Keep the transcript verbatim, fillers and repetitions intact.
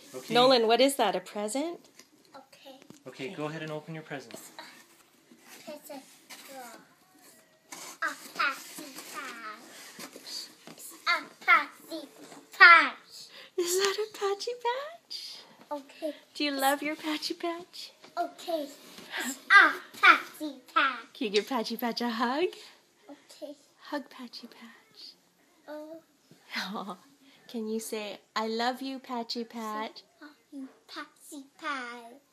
Okay. Nolan, what is that? A present? Okay. Okay, go ahead and open your present. Present. A Patchy Patch. A Patchy Patch. Is that a Patchy Patch? Okay. Do you love your Patchy Patch? Okay. It's a Patchy Patch. Can you give Patchy Patch a hug? Okay. Hug Patchy Patch. Oh. Oh, can you say, I love you, Patchy Patch? Patchy Patch.